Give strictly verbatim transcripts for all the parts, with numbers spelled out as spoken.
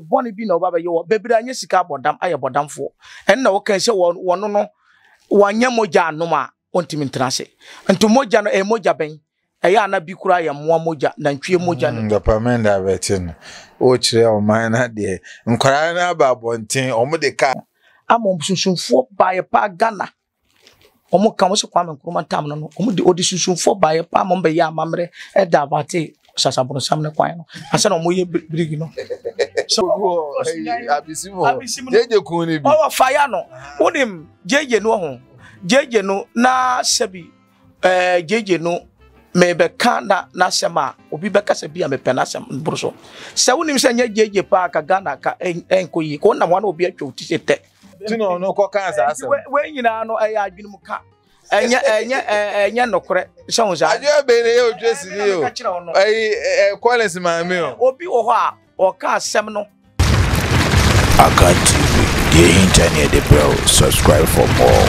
boni bi na oba be yo bebira anya sika bodam aye bodamfo en na wo kan se wono no wanya moja anoma ontimi ntrase nto moja no e moja ben e ya na bi kura ya moa moja na ntwe moja no dopamenda betin o kire o man na de nkora na ba bonten o mo de ka amom sunsunfo baye pa Ghana omo kan wo se kwa menkroma tam no omo de odi sunsunfo baye pa mo be ya amamre e da bate sasabono samne kwan no asa na omo ye brigi no so abisimo jeje kuni bi o fire no wonim jeje no ho jeje no na sebi eh jeje no me be kan na na sema obi be kasa bi a me pe na sem bruso se wonim se nya jeje pa ka Ghana ka enko yi ko na mo na obi atwo ti sete tino no ko kan sa asem we nyina no eh adwene mu ka enya enya enya nokore se ho za ajo Abene ye odwesi ni o ai eh Collins maame o obi wo ho a o ka asem no Akan T V, the internet the bell, subscribe for more.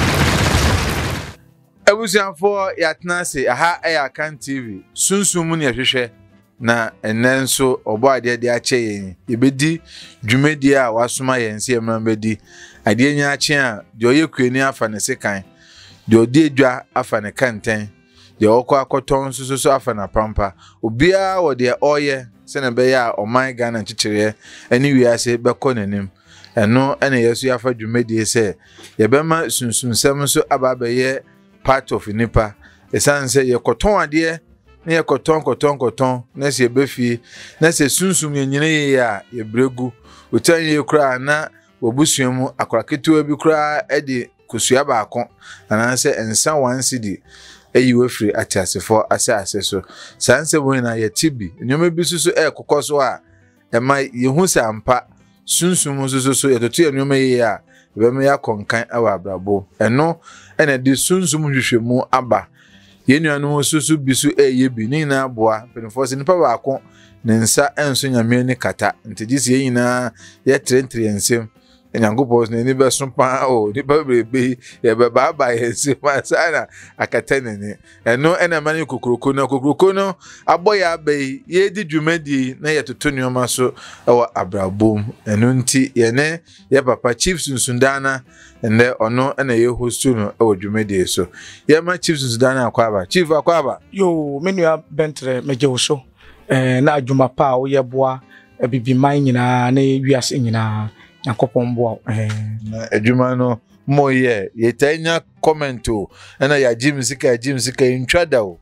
Ebusianfo yatnase aha e Akan T V sunsun ne hwehwe na enenso obo ade de ache yen yebedi dwumedi a wasoma yen se emran bedi ade nya ache a de oyekuani afa ne sekan de odi edwa afa ne kanten de okọ akoton sususu afa na pampa obia wo de oye se na be ya oman Ghana chichire ani wiase bekọ nanim eno ene yesu afa dwumedi se yebema sunsun sem so ababaye part of nipa esanse ye koton ade na ye koton koton koton na se befi na se sunsum ye nyine ye a ye bregu otan ye kura na wobusuamu akoraketu bi kura edi kusua baako na se ensa one cedi eyi wefri atiasefo ase ase so sanse bo na ye tibi nyoma bi susu e kokoso a e ma ye hu sampa sunsum susu so ye totu nyoma ye a be me ya konkan awa abrabo eno ene de sunsum hwehwemu aba ye nuanu susu bisu eye bi ni na aboa penfo se nipa baako ne nsa enso nyame ni kata ntigi ye nyina ye trentre ensem enyangopo ne ni be sompa o ni ba brebe ye be ba ba yense masana akatene ni eno ene mani kokroko na kokroko no aboya be ye di dwumadi na ye toto nyoma so ewa abrabom eno nti ye ne ye papa chief sunsundana ende ono ene ye hostu no ewa dwumadi so ye ma chief sunsundana akwaba chief akwaba yo menua bentre mejewoso eh na adwuma pa o ye boa ebibiman nyina na wiase nyina yakopon boa eh na adwuma no moye yetanya comment o na ya jim sika ya jim sika intwada o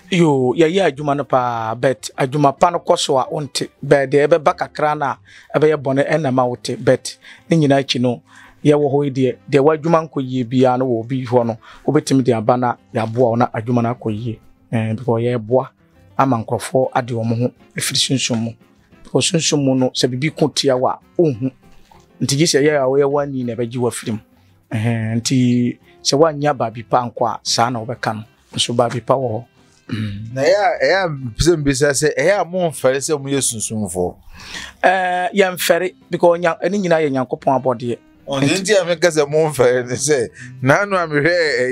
yo ya ya adwuma no pa bet adwuma pa no koso a onte be de ebe bakakra na ebe ye bone ena ma wote bet ni nyina chi no ye wo ho de de wadwuma nkoyie bia no wo bi ho no obetimi de aba na ya boa na adwuma na akoyie eh because ye boa ama nkrofo ade wo ho efiri sunsun mu because sunsun mu no se bibi kotia wa ohun ntigi se ye awe wani na beji wa film eh nti se wanya ba bi pa nkwa sa na obeka no so ba bi pa wo na ya ya mbisa se ya mo mfere se mo yesunsunfo eh ya mfere because nya ani nyina ye nyankopon abode on nti ya meka se mo mfere se na anu amhwe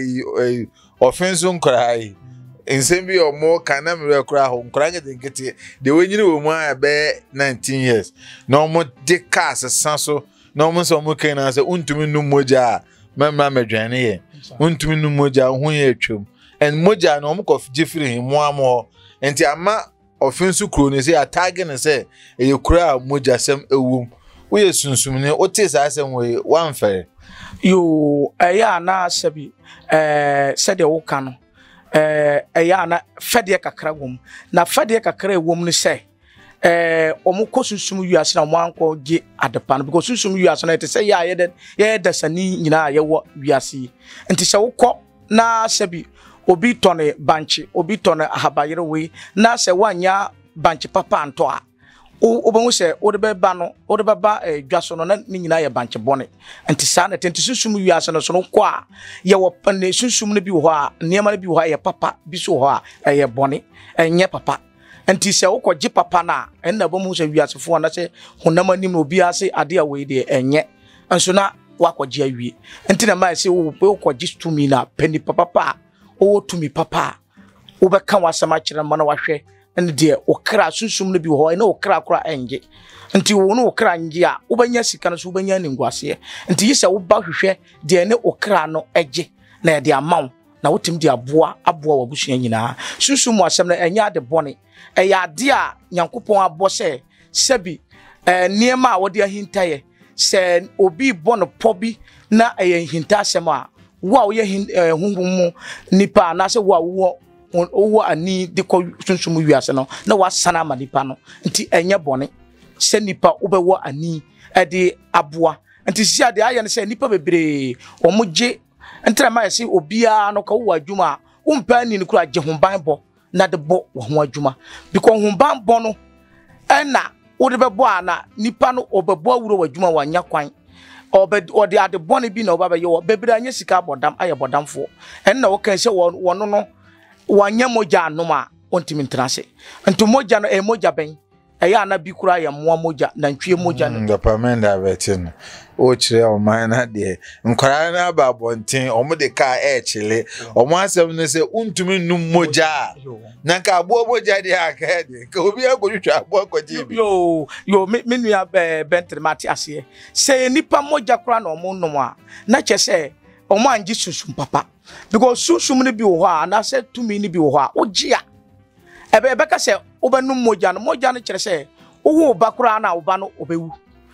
eh Offinso nkrai ensembi omo kana mre kura ho nkra ngedenkete de wenyini wo mu a be nineteen years na omo de cars sanso na omo so mo kan na se untumi nu moja mamma medwane ye untumi nu moja ho ye atwam en moja na omo ko jefiri himu amo enti ama Offinso kro ne se atage ne se e kura moja sem ewum wo ye sunsum ne o te sa asem we wan fere yo eya na sabi eh sede wo kan eh eya na fede kakra wom na fede kakra wom ne se eh omo kosusum wiase na omo anko ge adepa no because susum wiase na ete se ya ye de ye de sani nyina ye wo wiase enti se wo kọ na sabi obi tone banchi obi tone ahabayere we na se wanya banchi papa anto a obanwu se odebe ba no odebe ba dwaso no na nyina ye banchi bone enti sa na tenti susum wiase no so no kọ a ye wo pane susum no bi wo a niema no bi wo a ye papa bi so ho a ye bone enye papa enti se wo kọ ji papa na enna bomu se wiase fo na se honam anim no bi ase ade a we de enye enso na wakọ ji awie enti na ma se wo kọ ji stumi na pani papa pa o tumi papa wo be kan wasama kire ma na wahwe and dear okra sunsum no bi ho na okra kra enje nti wo no okra nje a wobanya sika no so wobanya ningwase nti yisa wo ba hwehwe de ne okra no eje na de amaw na wotim de aboa aboa wabusua nyina sunsum asem na enya de bone eya ade a Nyankopon abo se sebi eh niema a wode ahintaye se obi bono pobi na eye hinta asem a wo a ye hunhum nipa na se wo a wo owo ani de ko sunsum wiase no na wasana ma nipa no nti enye bone se nipa obewo ani e de aboa nti sia de aye ne se nipa bebre omugye ntra ma yesi obia no ka wo adwuma umpa ni nkura agye homban bo na de bo wo ho adwuma because homban bo no ena wo de bebo ana nipa no obebo awuro adwuma wanya kwan obe ode ade bone bi na oba ye wo bebre anya sika bodam aye bodamfo enna wo kan se wo no no wanya moja anoma ontimi ntrase nto moja no e moja ben eya na bi kura ya moa moja na ntwie moja no ngapamenda betin o kire o man na de nkora na ba bonten o mo de ka e chile o mo asem ne se untumi num moja na ka abo moja de aka de ka obi agodwwa abo akwaji bi yo yo me nua bentre mate ase se nipa moja kura na o mo num a na chese o mo anji susum papa because susum ne bi wo ha na se tumi ne bi wo ha ogia ebe ebe ka se obenum moja no moja no kire se owo bakura na oba no obewu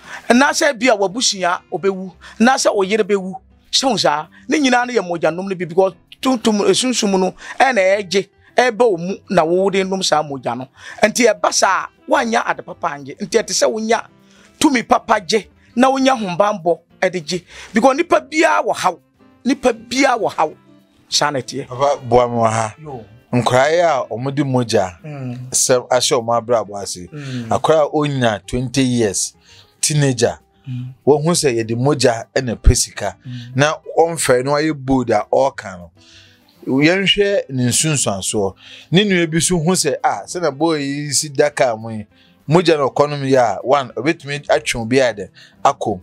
na se bia wabusia obewu na se oyere bewu sonza ne nyina na ye moja num ne bi because tuntum sunsum no e na eje ebe omu na wo de num sa moja no enti e basa wanya ade papa anje enti ete se wonya tumi papa je na wonya hombambo edeje because nipa bia wo haw nipa bia wo haw sanete baba boamo ha yo nkraya omudi moja se ashe o ma bra boase akra onya twenty years teenager wo hu se ye de moja ena pesika na onfe no aye boda all kan yenhwe ni nsunsuanso ni nu ebisu hu se ah se na boy si daka mu moja no economy ya one obetumi atwe obi ade akom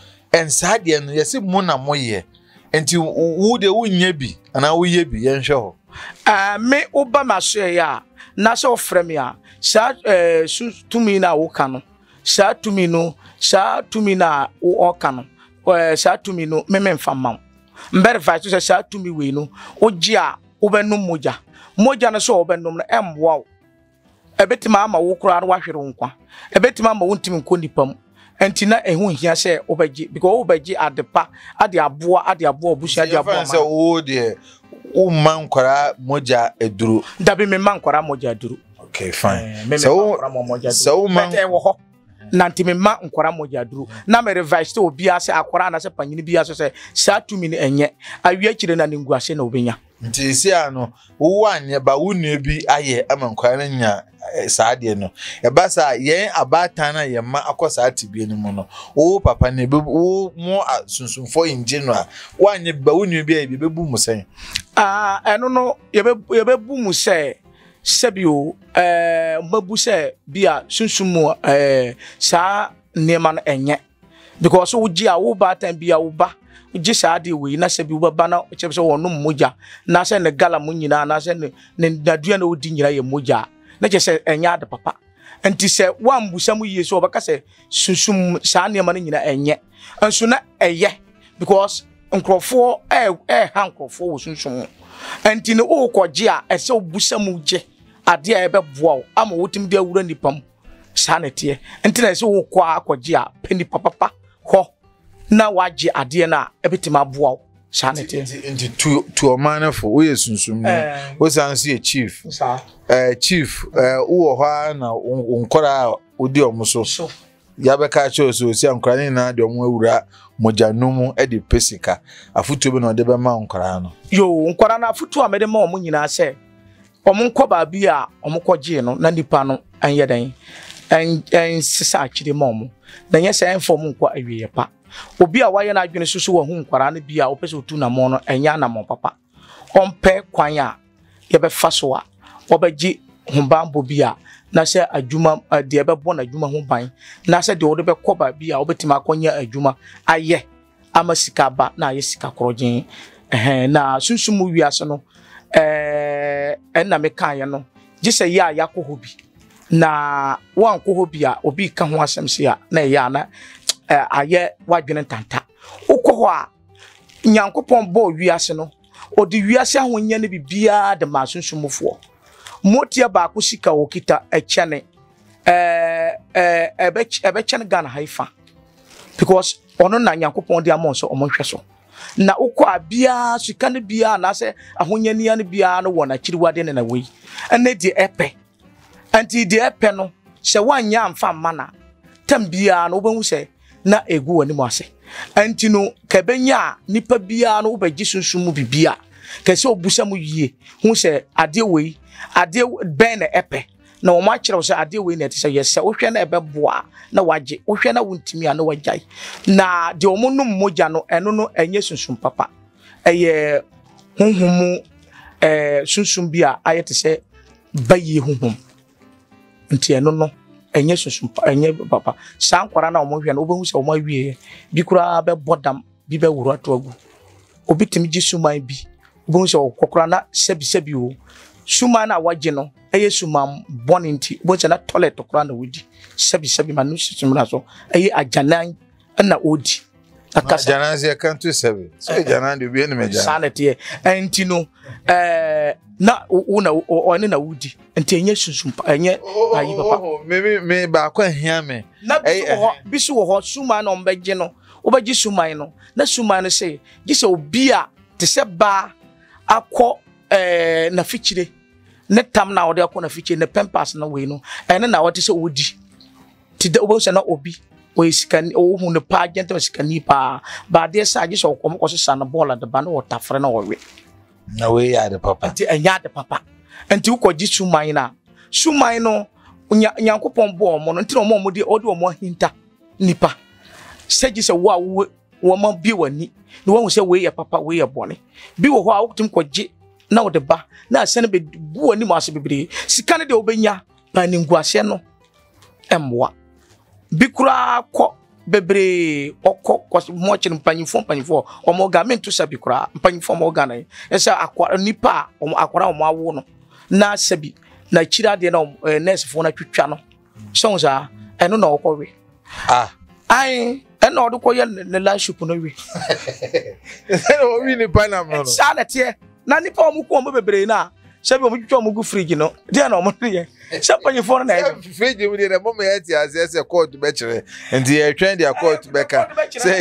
ensade no yesi mu na moye enti wo de wunya bi ana wo ye bi yenhwe ho ah me oba maso ya na so frem ya sa eh tumi na wo kanu sa tumi no sa tumi na wo kanu eh sa tumi no me me mfamam mbere fa so sa tumi we no ogi a obenum moja moja no so obenum no emboa ebetima ama wo kura no wahwere nkwa ebetima ama wontimi nkondipam entina ehu hia se obegi because obegi adepa ade aboa ade aboa obusia ade aboa se o de o man kwara moja eduru dabi me man kwara moja eduru okay fine so so man wo ho nanti me man kwara moja eduru na me revise to obi ase akwara na se panyini bi aso se sa tumi ni enye awia kire na ninguase na obenya nti isi ano wo anye ba wonu bi aye ama kwara nya saade no e ba sa yen abata na ye ma akosa atibie ni mu no wo papa ne be wo mo sunsunfo engine a wanye ba wonu bi aye be bu musen ah eno no ye be ye be bu musen sebio eh mabu se bia sunsumu eh sa nema no enye because wo gi a wo ba tan bia wo ba uji saade we na sebi wo ba na chebe wonu moja na se ne gala mu nyina na se ne nadua na odi nyira ye moja na je se enya de papa enti se wambusam yeso obaka se susum sa ne ma nyina enye enso na eye because nkrofo eh eh hankrofo wo susum enti ne o koje a ese obusam je ade a ebe boa ama wotim de awura nipam sa ne tie enti na ese wo kwa akoje a pani papa ho na waje ade na ebetima boa sanete into to to manafo we sunsum ne we sanse e chief eh chief eh wo ho na onkora odi omuso ya beka cho so si ankora ni na de omu awura mojanum e de pesika afutu bi na de be ma onkora no yo onkora na afutu a me de ma omu nyina se omu nkoba bi a omu koje no na nipa no anye den en en sisa akire ma omu na nya se enfo mu nkwa awie pa obi a waye na adwene susu wa hu nkwara na bia opese otu na mo no enya na mo papa ompe kwan a ye be fa so a obegi humbambo bia na se adwuma de be bo na adwuma hu ban na se de wo be koba bia obetima akonya adwuma aye amasika ba na aye sika korogin eh na susu mu wiase no eh enna me kan ye no gye sɛ ya yakɔ hɔ bi na wankɔ hɔ bi a obi ka ho asɛm se a na ya na ayɛ wadwene tanta wokɔ hɔ a Nyankopɔn bɔ wiase no odi wiase ahonya ne bibia de ma sunsumfoɔ motia ba ko sika okita ekyane eh eh ebe ebe kyane Ghana haifa because ono na Nyankopɔn de amon so omonhwɛ so na ukɔ abia sika ne bia na sɛ ahonya nia ne bia no wɔ na kyiriwade ne na wei ene de epe anti de epe no sɛ wanya amfa mana tam bia no obehu sɛ na egu wani mo ase anti no kabenya nipa bia no obagye sunsumu bibia kɛse obusa mu yie hu sɛ ade wei ade ben na epe na o ma kyerɛw sɛ ade wei na ɛte sɛ yɛsɛ wohwɛ na ɛbɛboa na wagye wohwɛ na wontimi a na wagyae na de omunum mogya no ɛno no ɛnyɛ sunsum papa ɛyɛ honhom eh sunsum bi a ayɛ te sɛ bayi honhom nti ɛno no ɛnyɛ sunsum ɛnyɛ papa sankwara na omo hwɛ no obehu sɛ omo awie bi kura bɛbɔdam bi bɛwuro ato agu obi timi gye suman bi obehu sɛ okokora na sebi sebi o suman na wagye no ɛyɛ suman bɔne nti obehu sɛ na toilet okora na wodi sebi sebi ma no susum na so ɛyɛ agyanan na odi akasa agyanan se kanto sebi so agyanan de bi ene meja sanete enti no eh na una ɔne na wodi nti ɛnyɛ susum ɛnyɛ ayi papa me me ba kwa hia me na bisu wɔ hɔ suman na ɔmbɛgye no obɛgye suman no na suman no sɛ gye sɛ obi a te sɛ ba akɔ eh na fikyire ne tam na ɔde akɔ na fikyire ne pempas na wei no ɛne na ɔte sɛ odi ti de obɛsɛ na obi o sikani o hu ne pa agent sikani pa ba de sa gye sɛ ɔkɔm kɔ so sa na ball de ba na wɔtafre na wɔwe na we ya de papa nti enya de papa nti ukɔgye suman na suman no Nyankopɔn bɔ ɔmo no nti na ɔmo ɔmo de ɔde ɔmo hinta nipa sɛ gye sɛ wo a wo wo ma bi wani na wɔn sɛ we yɛ papa we yɛ bɔne bi wɔ hɔ a wotum kɔgye na wo de ba na asɛn be bu wani mu ase bebre sika ne de obenya pa ne nguase no emwa bi kura kɔ bebre okɔ mo kye mpanyimfo mpanyimfo ɔmo ga mento sabi kura mpanyimfo mo ga na ɛsɛ akwa nipa ɔmo akwara ɔmo awo no na sabi na kyira de na nurse fo na twitwa no so nza ɛno na ɔkɔwe ah ai ɛna ɔde kɔyɛ ne lanship no wi ɛna ɔwi ni panam no sa na tie na nipa ɔmo kɔ ɔmo bebre na sabi ɔmo twitwa ɔmo gu fridge no de na ɔmo ne yɛ sɛ panyimfo na yɛ fridge mu de na mo me yɛ ase ase court be kyerɛ nti yɛ twɛn de court be ka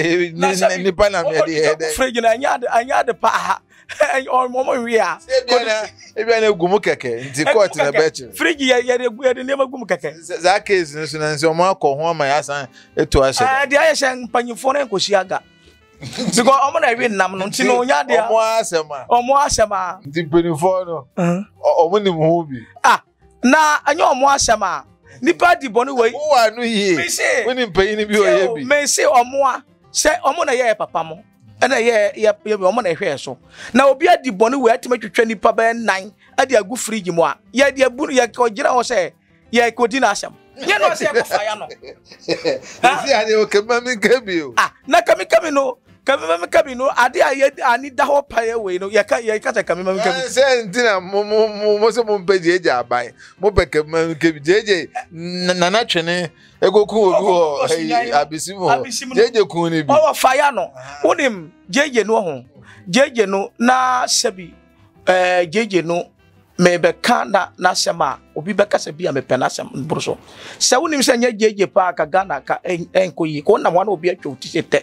sɛ nipa na me de yɛ de fridge na anya anya de pa ha ɔmo mo wi a ebi na ebi na gumu kɛkɛ nti court na be kyerɛ fridge yɛ yɛ de gu yɛ de nema gumu kɛkɛ za case no so na nso ɔmo akɔ ho ama ya san eto ahyɛ eh de ayɛ hyɛ panyimfo na nkosi aga because omo na wi nam no nti no nya de omo asema omo asema nti penifo no omo ni mo bi ah na anya omo asema nipa di bonu we wo wa no yie woni mpayin bi o ye bi me say omo a say omo na ye papa mo na ye ye omo na hwe so na obi adi bonu we atima twetwa nipa ba nine adi agu fridge mu a ye de abu ye ko gira ho say ye ko di na asem ye no say ko fire no si ade o kema mi kabi o ah na kami kami no kami mami kami no ade aye ani da ho paye we no ye ka ye ka kami mami kami se ntina mo mo mo se mo mpe jeje aban mo be kami mami kami jeje na na twene egoku obi ho abisimu jeje kun ni bi o fire no unim jeje no ho jeje no na sebi eh jeje no me be kan na na sema obi be kasa bi a me pe na sem bruso se unim se nya jeje pa ka Ghana ka enkoyi ko na mo na obi atwa utisete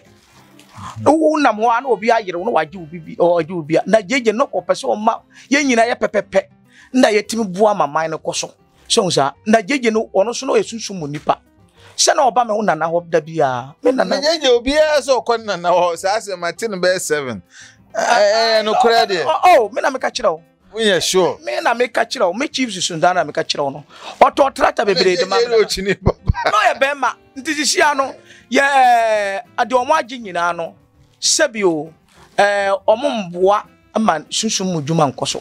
wo na mo ana obi ayere wo no waje obi bi o aje obi na jeje no ko pese o ma ye nyina ye pepepe na yetimi bua maman no koso so nsa na jeje no ono so no esusu mu nipa se na oba me wo na na ho da bia me na na jeje obi a so ko na na ho sa se matin be seven eh no kura de oh me na me ka kire o we sure me na me ka kire o me chiefs sunda na me ka kire o no oto trata bebre de ma no ye be ma ntisi ano ye ade omo agi nyina no sebio eh omo mboa ama sunsun mu djuma nkoso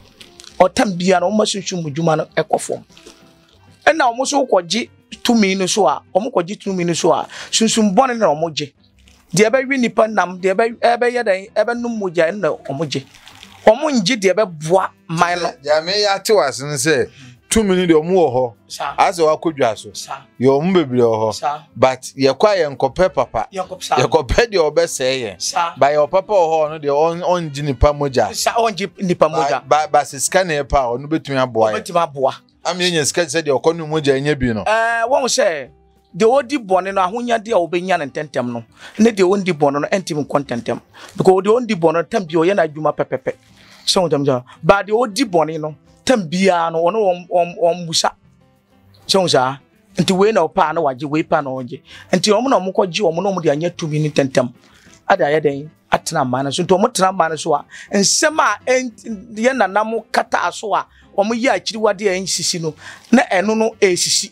otam bia no omo sunsun mu djuma no ekofom ena omo so kogi two minutes so a omo kogi two minutes so a sunsun bone na omo je de ebe wi nipa nam de ebe ebe ye dan ebe num moja na omo je omo nji de ebe boa man no ja me ya te wase no se two minutes omu wo ho ase wa kodwa so ye omu bebre ho but ye kwa ye nkope papa ye kope de obese ye ba ye papa ho no de on on ji nipa moja sa on ji nipa moja ba ba se scan e pa onu betumi aboa ye betumi aboa am ye nya scan se de okonu moja enya bi no eh won se de odi bone no ahonya de obenya ne tentem no ne de ondi bone no entim contentem because de ondi bone tam bi o ye na adwuma pepepe so dem ja ba de odi bone no tam bia no ono om om busa so ja nti we na opa na waje we pa na oje nti om na om ko ji om na om de anya tumi ni tentem ada ye den atena mana so nti om tena mana so a nsem a ye nanam kata so a om yi akiri wade en sisi no na eno no esisi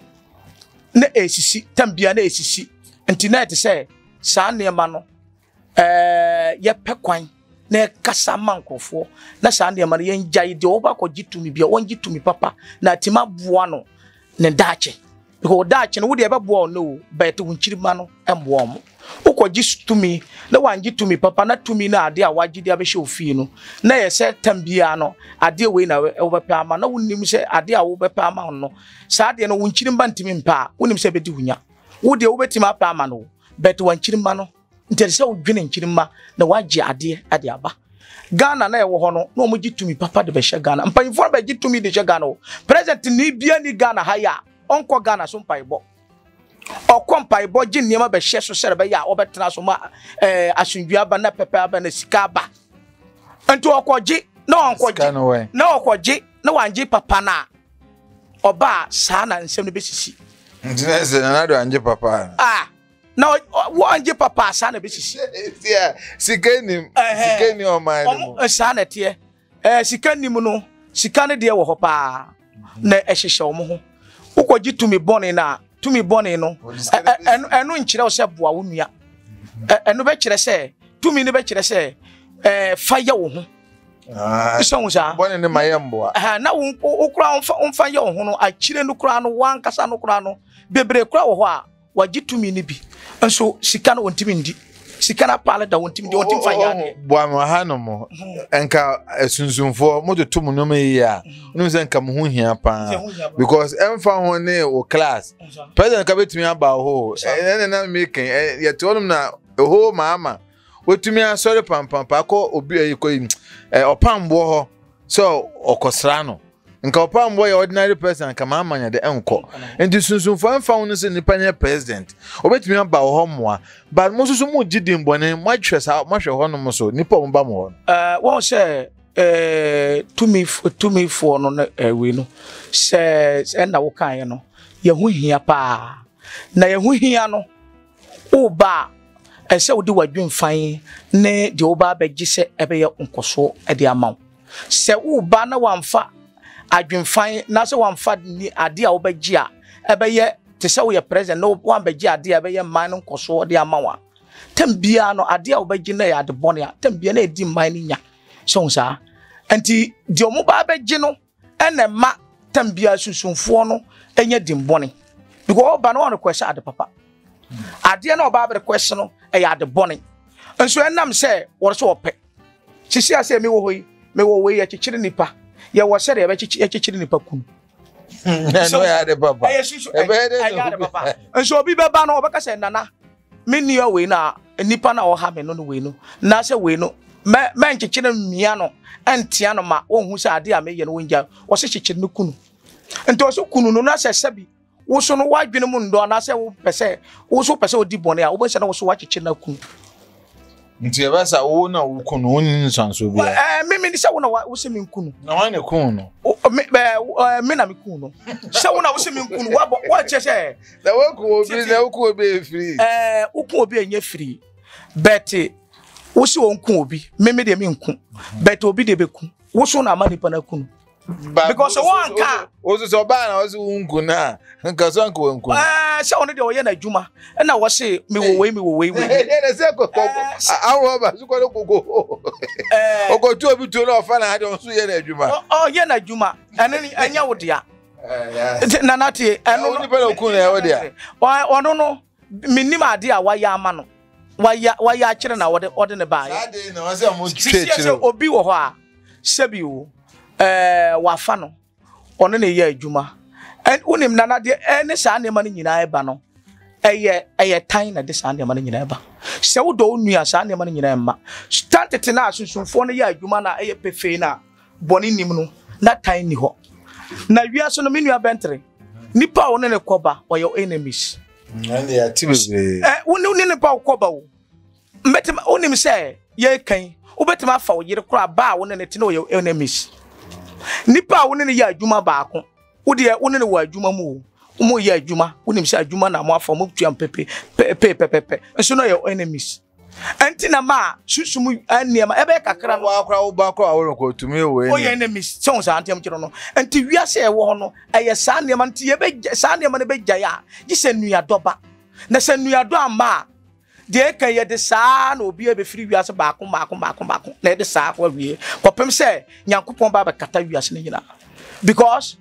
na esisi tambia na esisi nti na ete se saa neema no eh ye pekwan na kasa mankofo na saa neema no ye ngyae de oba ko gitumi bia won gitumi papa na tima boa no ne dache because dache no wo de beboa no bet wunchirima no emboa mo uko gitumi na wan gitumi papa na tumi na ade a wagide abehye ofie no na ye se tambia no ade we na wo bepa ama na wonnim se ade a wo bepa ama no saa de no wunchirima ntimi mpa wonim se bedi hunya wo de wo betima apa ama no bet wanchirima no ntele se wo dwene nchirima na wagye ade ade aba Ghana na ewo ho no na omo gitumi papa de behye Ghana mpanfo ba gitumi de hye Ghana o president ni bia ni Ghana ha ya onko Ghana so mpaibo okompa ibo gi niema be hye so sere be ya obetena so ma eh asundua ba na pepe aba na sika ba enti okogi na onkogi na okogi na wanje papa na oba saa na nsem ne besisi ntinese na do anje papa ah na wanje papa saa na besisi yeah sikeni sikeni o man mo saa na tie eh sikani mu no sika ne de wo ho pa na ehyehyɛ wo mo ho ukogi tumi bone na tumi bone no enu enu nkyere wo se boa wo nua enu be kyere se tumi ne be kyere se eh faya wo ho ah so nza bone ne mayemboa ah na wo kura on faya wo ho no akyire no kura no wan kasa no kura no bebre kura wo ho a wagi tumi ne bi enso sika no wontimi ndi sika na pala da wontimi ndi wontimi faya ne boa mo ha no mo enka asunsunfo mo de tum no me ya no se enka mo ho hia pa because emfa ho ne o class president ka betumi aba ho ene na make ye to onum na ho mama wotumi asori pam pam pa ko obi ayiko eh opambo ho so okosra no nka opambo ye ordinary person ka mama nya de enko enti sunsunfo emfa ho no se nipa nya president obetumi aba ho moa but mo susu mo gidin bone mo ahwe sa mo hwe ho no mo so nipa mo ba mo eh won se eh tumi tumi fo no na we no se na wo kan no ye hu hia pa na ye hu hia no o ba ese wo di wadwemfan ne de wo ba bagye se ebe ye nkoso e de amaw se wo ba na wamfa adwemfan na se wamfa ni ade a wo bagye a ebe ye te se wo ye president no wan bagye ade a ebe ye man nkoso de amawa tambia no ade a wo bagye na ya de bone a tambia na edi man ni nya so nsa enti de omo ba bagye no ene ma tambia susunfo no enya dimbone because ba no on question ade papa ade na oba be question no e ya de bone enso enam se wo so ope sisi ase me wo hoyi me wo we ya chichiri nipa ye wo se de be chichiri nipa kun no ya de papa e be de papa enso obi be ba no obeka se nana me ni o we na nipa na o ha me no no we no na se we no me me chichiri mia no entia no ma wo hu se ade a me ye no wonja wo se chichiri no kunu ento so kunu no na se sebi wo so no wadwene mu ndo na se wo pese wo so pese odi bone a wo be se na wo so wachichiri na kunu nti eba sa wo na wo kunu woni nsanso bia eh me me ni se wo na wo se me kunu na wan ne kunu me me na me kunu se wo na wo se me kunu wa wa che se na wo ku obi na wo ku obi free eh wo ku obi enye free but wo se wo ku obi me me de me nku but obi de be ku wo so na amani pa na kunu because one ka ozo so ba na ozo unku na nka so nka unku eh se ono de oye na djuma na wo se me wo we me wo we we na se ko awo ba su ko lo gogo eh ogo tu obi tu na ofa na ade so ye na djuma oh ye na djuma ene anya wo dia eh na nati eno ni pele ku na wo dia ono no minim ade a wa ya ama no wa ya wa ya kire na wo de ode ne ba ya ade na wo se mo twe kire obi wo ho a sebi wo eh wafa no ono ne ye adwuma en unim nana de ene saa ne ma no nyina eba no eye eye tan na de saa ne ma no nyina eba se wo do onua saa ne ma no nyina emma stantete na asunsunfo no ye adwuma na eye pefe na boni nim no na tan ni ho na wiaso no menua bentre nipa wo ne ne koba or your enemies and they are tibebe eh woni ne nipa wo koba wo mbetem onim se ye kan ubetima fa wo yire kura ba wo ne ne tene your enemies nipa wo ne ne ye adwuma baako wo de wo ne ne wo adwuma mu wo ye adwuma wonim se adwuma na mo afa mo tuam pepe pepe pepe nso no your enemies enti na ma susum aniema ebe kakra no akra wo ba kra wo ko tumi we o ye enemies so so antem kiro no enti wiase e wo ho no eye sa aniema nti ye be sa aniema ne be gya gi se nua doba na se nua do ama de kan ye de sa na obi e be firi wiase baako baako baako baako na de sa kwa wie kopem se nyankopon ba be kata wiase ne nyina because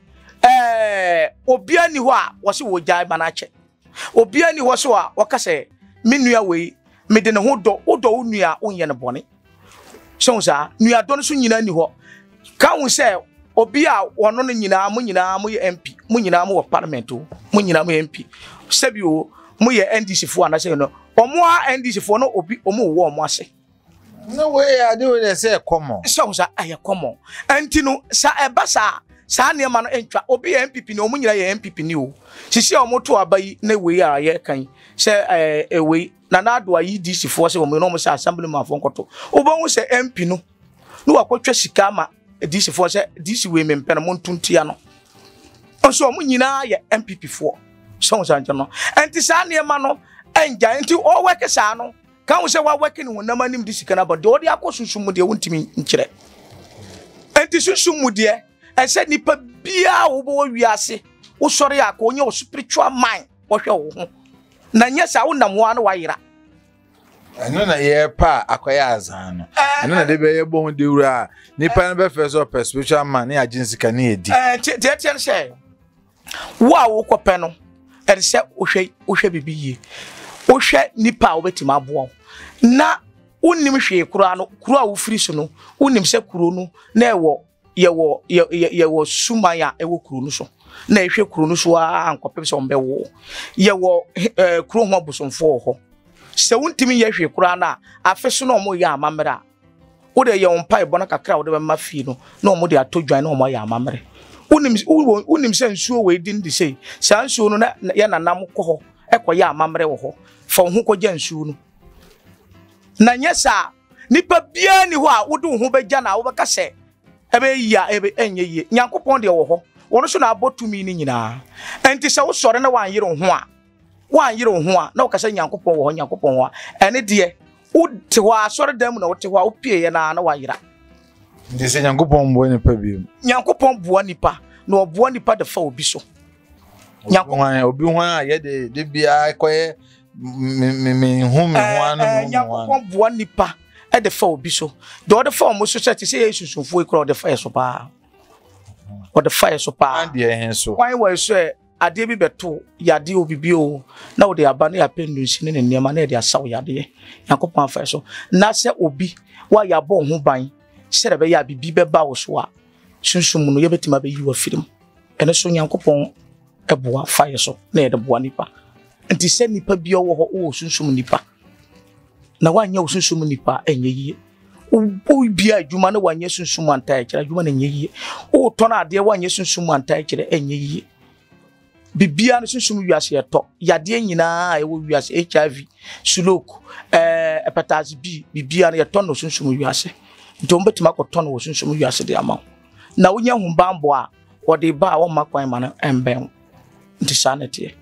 eh obi ani ho a wo se wo gya ba na che obi ani ho so a wo ka se me nua we me de ne ho do wo do nua onye ne bone so sa nua do no so nyina ni ho ka hu se obi a wono no nyina mo nyina mo ye M P mo nyina mo wo parliament mo nyina mo M P sebi o mo ye N D C fo ana se no omo a N D C fo no obi omo wo omo ase no way I do they say common so sa aye common anti no sa eba sa sa ne ma no entwa obi M P P ni omo nyina ye M P P ni o sisi omo to abayi na we a ye kan se eh ewe na na Adwoa yi D C fo se omo no mo se assembly man fo nkoto obo se M P no no wakotwa sika ma D C fo se D C we mempe no montuntia no onso omo nyina ye M P P fo so so anjo no enti sa ne ma no enja enti o work sa no kan wo se wa work ni wonam anim D C kana but de odi akosusum de wontimi nkire enti susum de e se nipa bia wo bo wiase wo sori aka onye o spiritual mind wo hwe wo ho na nya sa wo nam wa no wa yira eno na ye pa akoya azan no eno na de be ye bo de wura nipa na be first spiritual man na aginsika na edi eh tie tie say wo a wo kope no e se wo hwe wo hwe bibi yi wo hwe nipa wo betima abo na unim hwe kura no kura wo firi so no unim se kuro no na ewo ye wo ye wo sumaya ewo kuro no so na ehwe kuro no so a ankopem se ombe wo ye wo eh kuro ho abosomfo ho se wontimi ye hwe kura na afeso na omo ye amamra wo de ye onpa ebo na kakra wo de ma fi no na omo de atodwan na omo ye amamre unim unim se nsuo we din di sei sa nsuo no na ye nanam ko ho ekoye amamre wo ho fa ho ko gya nsuo no na nyesa nipa bia ni ho a wo de ho be gya na wo be ka se ebe ya ebe enye ye nyankopon de wo ho wono so na abotumi ni nyina enti se wo sore na wan yire ho a wan yire ho a na wo ka se nyankopon wo ho nyankopon ho a ene de wo te ho a sore dam na wo te ho a wo pie ye na na wa yira ndi se nyankopon bo nipa bi nyankopon bo nipa na obo nipa de fa obi so nyankopon obi ho a ye de de bia koye me me hu me ho anu me nyankopon bo nipa e de fa obi so de o de fa omo so se te se yesusufo ikro de fa so pa o de fa so pa and ye hen so kwan wo so ade bi beto yade obibi o na wo de aba na yapendu sine ne nema na de asaw yade yakopon fa so na se obi wa ya bo ho ban se de be ya bibi be ba wo so a sunsum no ye betima be yi wa firim ene so yakopon eboa fa so na ye de boa nipa nti se nipa bi wo ho o sunsum nipa na wanya usunsum nipa enye yie o bia adwuma na wanya sunsum antai kire adwuma na enye yie o to na ade wanya sunsum antai kire enye yie bibia no sunsum wiase eto yade nyina e wo wiase H I V stroke eh hepatitis B bibia no yeto no sunsum wiase nti on betima ko to no sunsum wiase de ama na wonya humbambo a wo de ba wo makwan ma no emben nti sanete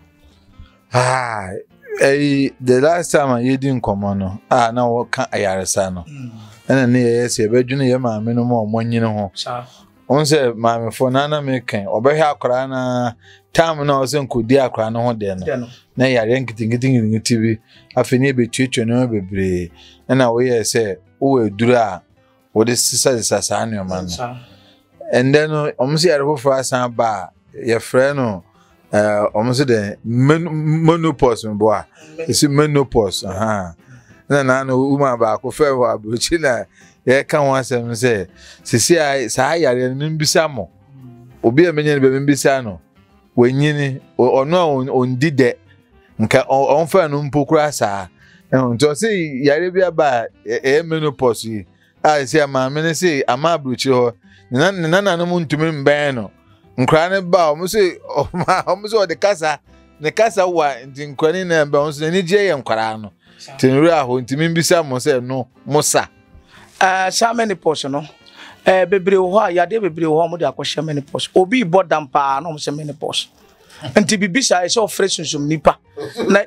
ah eh the last time I didn't come on ah na wo kan ayaresa no ena ne ye se bedwune ye maame no mo omonyine ho sa on se maame fo na na me kan obehwe akora na time na o se nkodi akora no ho de no na yare nkitingiti ngiti bi afeni betuetwe no bebre ena wo ye se wo eduru a wo de sisa sisa anu man and then om se yare fo asan ba ye frɛ no eh almost the menopause mboa isi menopause aha na na no uma ba ko fe wa abrochi na ye kan wa sem se sisi ai sa yare no mbisa mo obi a menye be mbisa no wanyini ono ondi de nka onfa no mpokura saa nto se yare bia ba e menopause yi a se ama me se ama abruchi ho na na na no ntumi mben no nkra ne ba o se o se o de kasa ne kasa wa nti nkwani na mbe o se ni je ye nkwara no tinru aho ntumi mbisa mo se no musa eh sa menopause no eh bebre ho a yade bebre ho mo de akwhye menopause obi bodam pa no mo se menopause nti bibisa e so fresh nsum nipa na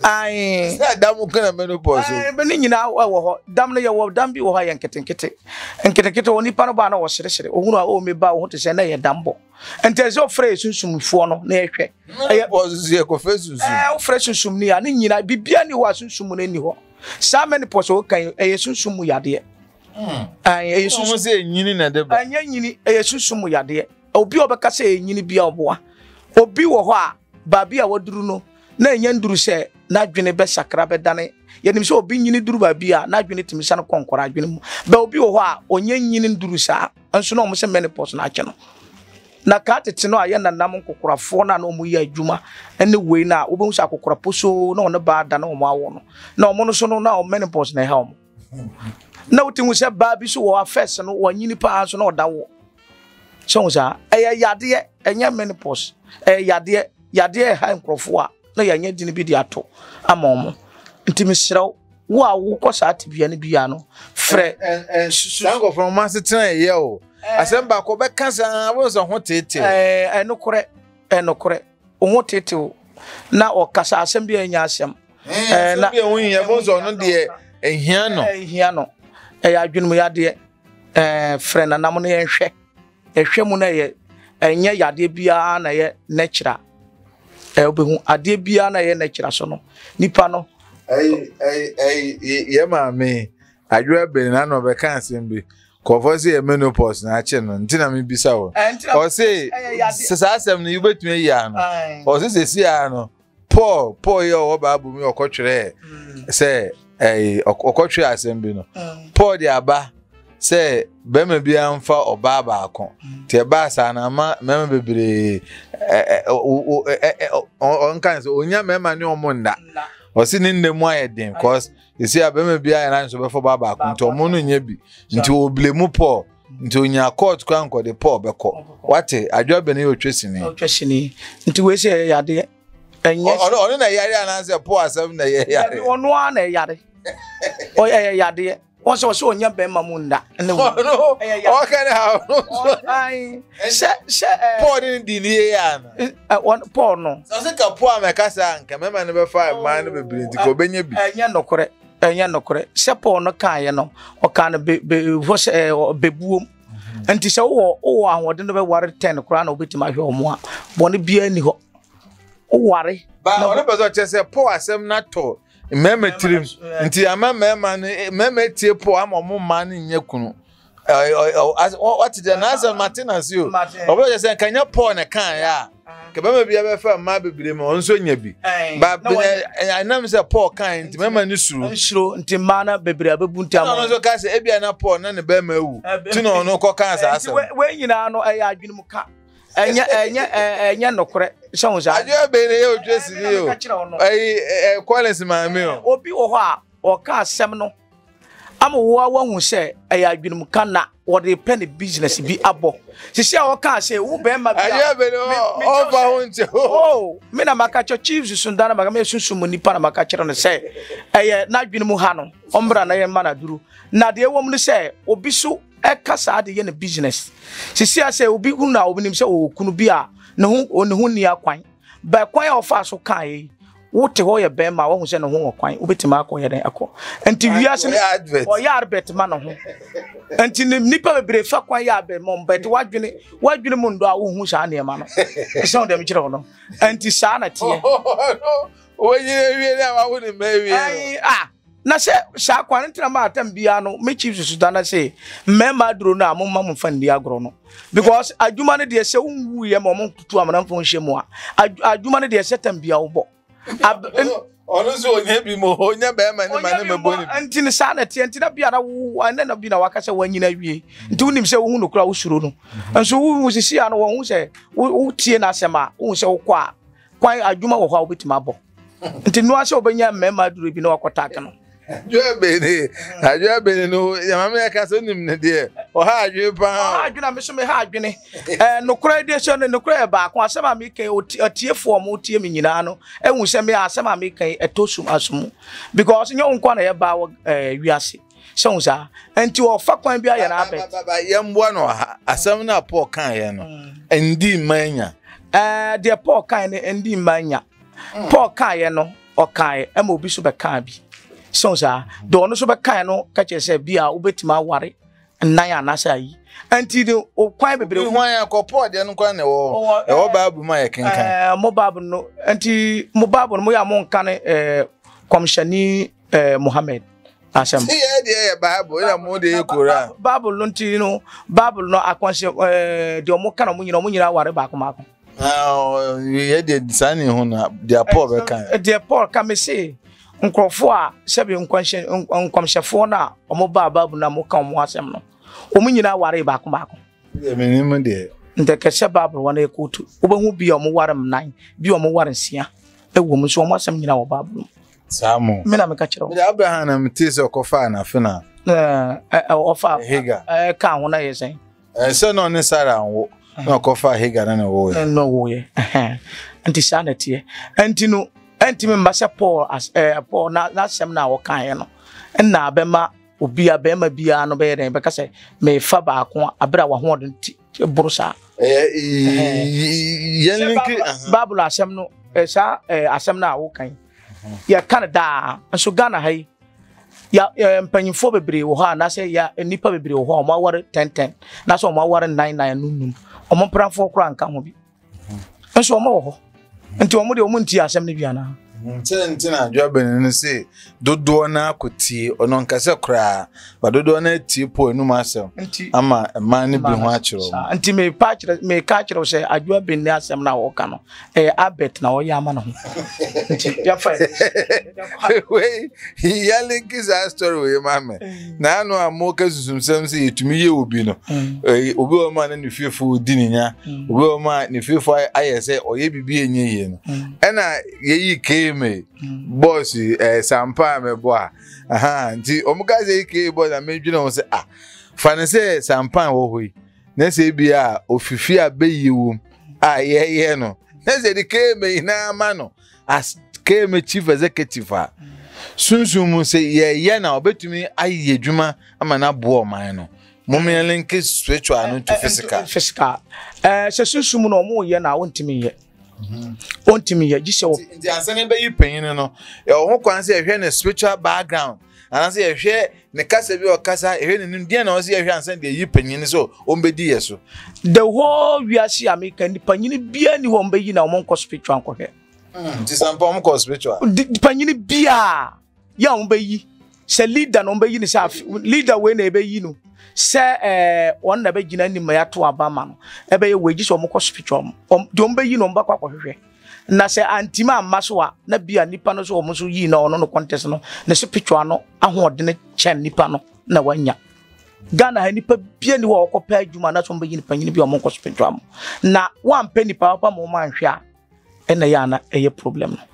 ai dam kana menopause eh be ni nyina wo ho dam na ye wo dam bi wo ha ye nketenkete nketenkete wo nipa no ba na wo hyereshere ohunu a o me ba wo te se na ye dambo nti e so fresh nsum fo no na ehwe eh pause ye ko fresh nsum eh fresh nsum ni ya ni nyina bibia ni wo nsum na ni ho sa menopause wo kan e ye nsum yade mm ai e nsum se nyini na de ba anya nyini e ye nsum yade obi obeka se nyini bia oboa obi wo ho a baabi a waduru no na enya nduru se na dwene be sakra be dane yenim se obi nyini duru baabi a na dwene timisa no konkora dwene mu ba obi wo ho a onye nyini nduru sa anso na o mo se menopause na ache no na ka tete no aye nanam nkokorafo na na o mo yi adwuma ene wei na wo be hu sa kokora poso na o ne ba da na o mo awo no na o mo no so no na o menopause na ha o mo na uti hu se baabi so wo afese no wo nyini pa so na o da wo so sa eye yade enye menopause eh yade yade ha nkrofo a na yanya dini bi di ato ama omo ntimi srew wo a wo kosa atibia ne bia no frɛ sango from masetan ye o asem ba ko be kasa wo so ho tete eh enokore enokore wo tete o na o kasa asem bia nya asem eh na bia wo yin bo so no de ehia no ehia no eh adwenum yade eh frɛ na nam no ye hwɛ ehwɛ mu na ye enye yade bia na ye natural eh obehu ade bia na ye natural so no nipa no ai ai ai ye ma me Adwoa Abene na no be kan asem bi ko fo se menopause na ache no ntina me bisa wo o se sa asem no yubetumi ya no o se se sia no Paul Paul ye o ba bu mi okotwere se eh okotwere asem bi no Paul de aba se bema bia mfa oba ba akon te ba sa na ma mema bebre eh on kan so onya mema ne omonda o si ni ndemu ayeden cause you see bema bia na so be fo ba ba akon to omo no nya bi nti oblemu Paul nti onya court kwa nko de Paul beko wate Adwoa Abene yo twesini o twesini nti we se yade enye ono na yare ananse Paul asem na yare ono a na yare o ye yade won so so onya be mamunda ne wo no o kan ha ai se se Paul ni di ni ya na won Paul no so se ka Paul amekasa nka mema ne be fa man no be nti ko benya bi enya nokore enya nokore se Paul no kan ye no o kan be wo se bebuom nti se wo wo ahode no be ware ten kora na obetima hwe omo a bone bia ni ho wo ware ba o ne be so chese Paul asem na to mema trim nti ama mema mema tie Paul ama mo man nye kunu what the nasa Martinez you obo je say kanya Paul na kan ya ke bema bia be fa ma bebire ma onso nya bi ba I know say Paul kan nti mema ni suru nsuro nti mana bebire abebu nti ama no so ka say ebia na Paul na ne be ma wu ti no no ko kan sa asem we nyina no e ya adwene ka enya enya enya nokore so nza Adwoa Abene ye odwesi ni o ai Collins ma me o obi wo ho a o ka asem no ama wo a wahu se e adwene ka na wo de pen business bi abo sisi a wo ka se wo be ma bia Adwoa Abene o ba ho nche o me na maka cho chiefs sundana maka me sunsumu nipa na maka kire no se e na adwene mu ha no ombra na ye ma na duru na de ewom no se obi so e kasa ade ye na business sisi a se obi hu na obi nim se o kunu bi a ne hu ne hu ni akwan ba kwan a ofa so kan yi wote ho ye be ma wo hu se ne hu okwan obetima akọ ye den akọ enti wiase o ya arbet ma no ho enti nipa bebre fa kwan ya be mo bet wadwene wadwene mu ndo a wo hu sa ne ma no se on dem kire ho no enti sa na tie o yire wie na wa wo ne ma wie ai ah na se sha kwan ntina ma atam bia no me chief sudana say mema duro na mo ma mo fa ndi agro no because adwuma ne de se unwu ye mo mo tutu amana fo nhye mu a adwuma ne de se tam bia wo bo ono so onye bi mo onye ba ma ni ma ne mebo ni anti ne sa na tie anti na bia na wo na na bi na waka se wanyina wie nti wonim se wo hu no kura wo suro no enso wo sisi ano wo hu se wo tie na asema wo se wo kwa kwan adwuma wo ho a obetima abo nti no ase obenya mema duro bi na wakota aka no Adwoa Abene Adwoa Abene no ya mama ya ka so nim ne de o ha adwe pa ha adwe na me so me ha adwene eh no kura de so no kura ba ko asema me kan otiefo mo tie me nyina no ehun se me asema me kan etosum asum because nyo nkwa na ye ba eh wiase se hun sa enti o fa kwan bia ye na abet ye mboa no asem na Paul kan ye no endi manya eh de Paul kan ne endi manya Paul kan ye no o kan e ma obi so be kan bi so sa do no so be kan no ka che se bia obetima ware nan ya na sa yi anti de o kwan bebre hwan ya ko Paul de no kwan ne wo e wo Bible ma ye kenkan eh mo Bible no anti mo Bible mo ya mo nkan eh komshani eh Muhammad asem ye de ye Bible ya mo de Quran Bible no nti no Bible no akwanse eh de mo kan mo nyina mo nyina ware ba ko ma ko ah ye de sani hu na de Paul be kan de Paul ka me say nkrofo a sebe nkwanhye nkwamhyefo na omo ba Bible na mo kan mo asem no omo nyina ware ba ko ma ko ye menim de nte kese Bible wana ekotu obehu bi omo ware mnan bi omo ware nsia ewo mo so omo asem nyina wo Bible Samu me na me ka kire me Abraham na mtise okofa na fina eh ofa Higa eh ka ho na yesen eh se no ne Sara wo na okofa Higa na wo ye no wo ye eh anti sanity anti no anti me mbasa Paul as eh Paul na na sem na wo kan ye no na abema obi abema bia no be ye be ka se me fa ba ko abra wa ho de burusa eh yenlink Bible asem no eh sa eh asem na wo kan ya Canada so Ghana hai ya mpanyimfo bebre wo ha na se ya nipa bebre wo ha o ma ware ten ten na so o ma ware nine nine nunum o mo pranfo kura nka ho bi enso o ma wo ho nti o mo de o mo nti asem ne bia na nti na Adwoa Abene no se dodo na akotie ono nkase kura ba dodo na tie po enum asem ama ma ne bi ho akiro nti me pa akiro me ka akiro se Adwoa Abene asem na wo ka no eh abet na wo ya ama no nti ya fa we ya link is a story we mama na no amoka susumsem se yetumi ye obi no obi o ma na ne fiefo dininya obi o ma ne fiefo ayese oye bibi enye ye no ena ye ke me boss eh sampa me boa aha nti omuka ze ke boss na medwina o se ah fane se sampa wo hoi na se bia ofifi abeyiwo ah ye ye no na se de ke me na ma no as ke me chief executive sunsun se ye ye na obetumi aye dwuma ama na bo man no momia link spiritual no to physical physical eh se sunsun no mo ye na wontimi ye ontimi ye gise wo ndi ansane be yipanyin no e ho kwan se ehwe ne spiritual background anase ehwe ne kasa bi o kasa ehwe ne ndia na o se ehwe ansane de yipanyin so o mbedi ye so the whole we are see America ni panyin bia ni ho mbeyi na o monko spiritual nkohwe mm ti sampa o monko spiritual panyin bia ya o mbeyi se leader no mbeyi ni se leader we na ebeyi no se eh won na be gina ni ma ya to abama no ebe ye weji so monko spiritual de mbeyi no mba kwa kwahwe na se antima amaso a na bia nipa no so o so yi na ono no contest no na spiritual no ahode ne chen nipa no na wanya Ghana ha nipa bia ni wo okopa adwuma na so mbeyi nipa nyini bia o monko spiritual na wan pe nipa papa mo man hwe a ena ya na eye problem no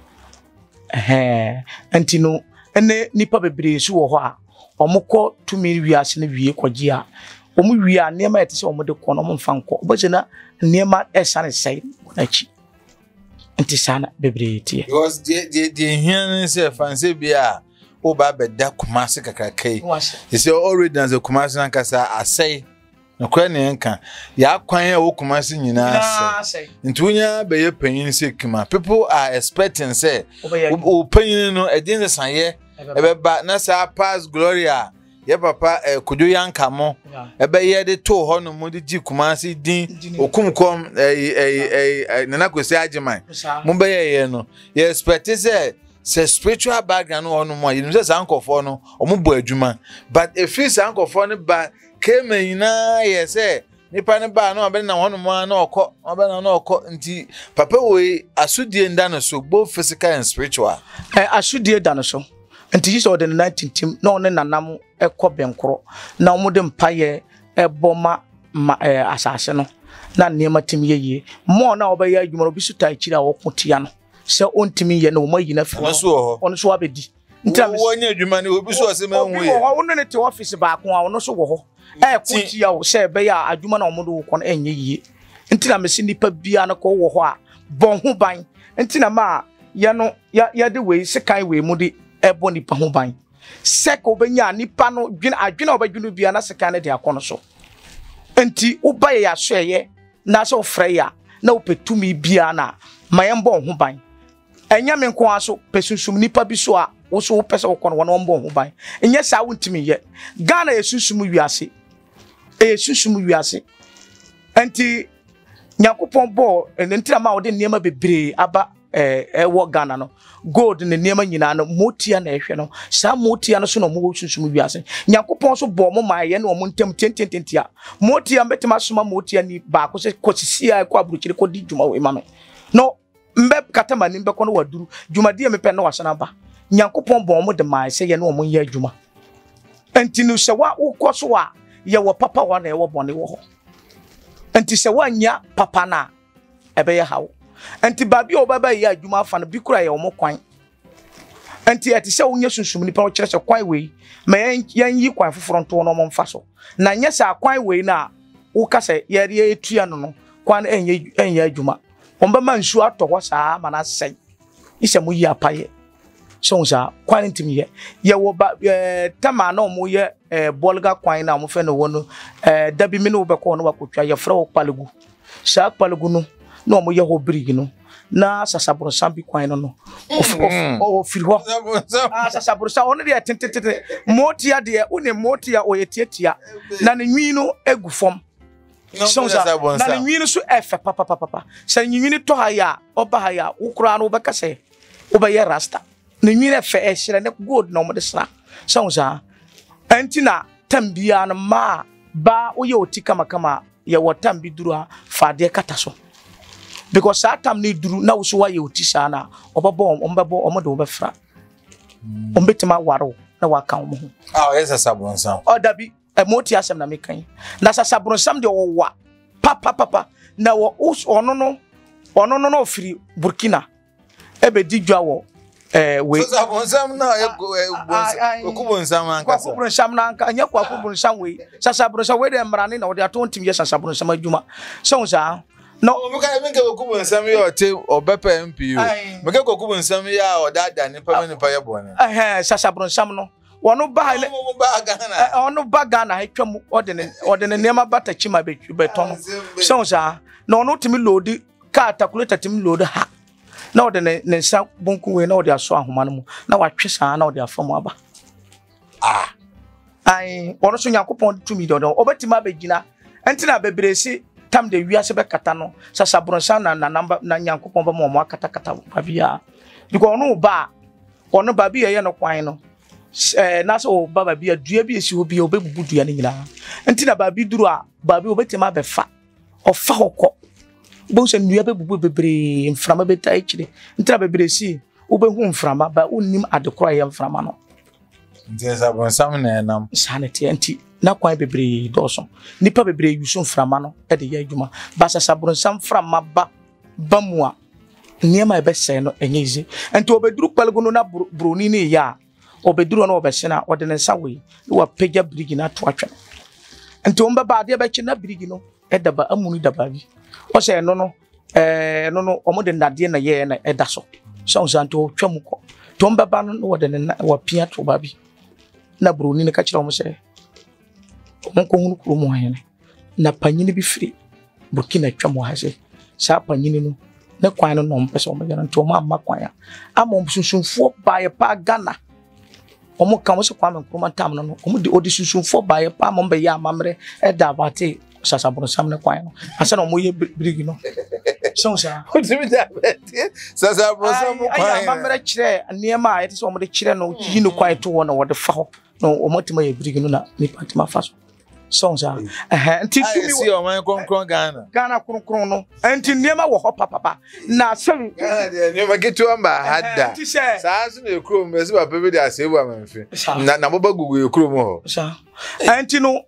eh antino ene nipa bebre so wo ho a omukọ tumi wiase ne wie kwaji a omu wie a nema yete se omu de kọ no mfa nkọ obaje na nema esane sei na chi nti sana bebre tie because the the the hian se fanse bia o ba beda kumase kakakai you say already as a kumase nankasa asai no kwa ne nka ya kwan ya wo kumase nyina asai nti unya be ye panyin se kuma people are expecting say o panyin no edin se sanye ebe ba na sa pass gloria ye papa eh, kudu yanka mo ebe ye de to ho no mo de ji kumase din okumkom eh eh eh nana kwesi agiman mo be ye ye no ye expect say say spiritual background no no mo you say sankofo no omo bo adwuma but if you sankofo no ba came ina ye say nipa ne ba no Abene na hono ma na okọ Abene na okọ nti papa we asudie nda no so both physical and spiritual eh asudie da no so nti yi so de nineteen team na one nanam ekọ benkoro na omo de mpaye eboma eh asase no na niema tim yeye mo na obeya adwuma obi su tai chira wo kotia no se ontimi ye na omo yi na fi ono so abedi nti am wo nya adwuma ne obi so ase ma hu ye wo no ne te office ba ko a ono so wo ho eh kotia wo se be ya adwuma na omo do ko na enye yi nti na mesi nipa bia na ko wo ho a bon ho ban nti na ma ya no ya ya de we se kan we mu de ebo nipa ho ban se ko benya nipa no dwena adwena obadwunu bia na se kan ne de akono so nti uba ya hweye na so freya na opetumi bia na mayembo ho ban enya me nko aso pesunsum nipa bi so a wo so pese wo kono wona mbo ho ban enya sa wontimi ye Ghana yesunsum wiase e yesunsum wiase nti nyakopon bo ntira ma wo de niema bebre aba eh e wo Ghana no gold ne niema nyina no motia na ehwe no sa motia no so no mo sunsum wiase nyakopon so bo mo maye na mo ntem tentententia motia betima soma motia ni ba ko se kosisia ko aburuchire ko di djuma we ma me no mbe katama ni mbe ko no waduru djuma die me pe no wasana ba nyakopon bo mo de mai se ye no mo ye djuma enti no se wa ukoso a ye wo papa wa na ye wo bone wo ho enti se wa nya papa na ebe ye hawo enti babi obaba ya adwuma afa no bi kura ye omo kwan enti eti se wonye sunsum nipa wo kire se kwan we ma yan yi kwan foforo nto no mo mfa so na nya se kwan we na wo ka se ye ye etua no no kwan enye enye adwuma omba ma nsu ato ho saa ma na sen ise mo yi apaye so nsa kwan ntimi ye ye wo ba tama na omo ye bolga kwan na mo fe no wo no dabi mi no be ko no wakotwa ye fra wo palegu sa palegu no no mo ye ho brig no na sasabro sambi kwan no no of o firi ho ah sasabro sa ono de tentete motia de one motia o yetiatia na ne nwi no egu fom so sa na ne nwi no so efe papa papa papa sa nwi no to ha ya oba ha ya ukura no be kase oba ye rasta ne nwi no efe ehire ne gold no mo de sra so sa antina tambia no ma ba o ye otika makama ye wotam bi duru ha fa de kata so because that time ni duru na wo wa ye otisa na obabo ombabo omodo obefra ombetima waro na waka wo ho ah yes sasabronsam o dabi emoti asem na mekan na sasabronsam de wo wa papa papa na wo ono no ono no no ofiri Burkina ebe digwa wo eh we sasabronsam na okubonsam anka okubonsam na anka anya kwa okubonsam we sasabronsam we de mrane na wo de atontim ye sasabronsam adwuma so sa no meka meka kokubu nsam ye ote obepa M P U meka kokubu nsam ye a odada ni pa me ni pa ye bone eh sasabro nsam no wono ba ile ono ba Ghana ha twam odene odene nema bata chima beton so sa no no timi load ka calculator timi load ha na odene ne nsa bonku we na ode aso ahoma no mu na watwe sa na ode afam aba ah ai wono so nyakopon tumi dodo obetima begina entina bebresi tam de wiase be kata no sasabronsa na na namba na nyankopon ba mo mo kata kata babia because ono ba ono babia ye no kwan no eh na so ba babia dua bi esi obi obebubu dua ni nyina entina babi duru a babi obetima be fa ofa hokọ bo se nua bebubu bebre mframa beta ekire entina bebre si obehu mframa ba unnim adekora ye mframa no ntia sabronsam na enam sanete anti na kwan bebre doso nipa bebre yusu mframa no e de ya adwuma ba sasabronsam frama ba bamua niema e be se no enye ize enti obeduru palgo no na broni ni ya obeduru no obese na ode ne nsa we wa pagya brigi na to atwa enti omba ba de be chi na brigi no e daba amunu daba bi o se no no eh no no omode ndade na ye na e da so so zanto twam ko to omba ba no wode ne wa pia to ba bi na broni ne ka kira omo se monko hunu kuro mo hene na panyini bi firi Burkina twam ha se sa panyini no ne kwan no no mpese omo gana nto ma amma kwan ya ama sunsunfo bae pa Ghana omo kan wo se kwa me nkroma tam no no omo de odi sunsunfo bae pa mo mbe ya amamre e da bate sasabronsam ne kwan no asa na omo ye brigi no so sa otimi da bate sasabronsam kwan ya amamre kire niema e te so omo de kire no yi no kwan to wo no wo de fa ho no omo tima ye brigi no na ni patima fa so songs are eh nti tumi see o man konkron Ghana Ghana konkron no nti niema wo ho papa na seven Ghana de niema gitu amba hada saa so na ekuro me se papa bi de asebu amanfe na na boba gugu ekuro mo ho sa nti no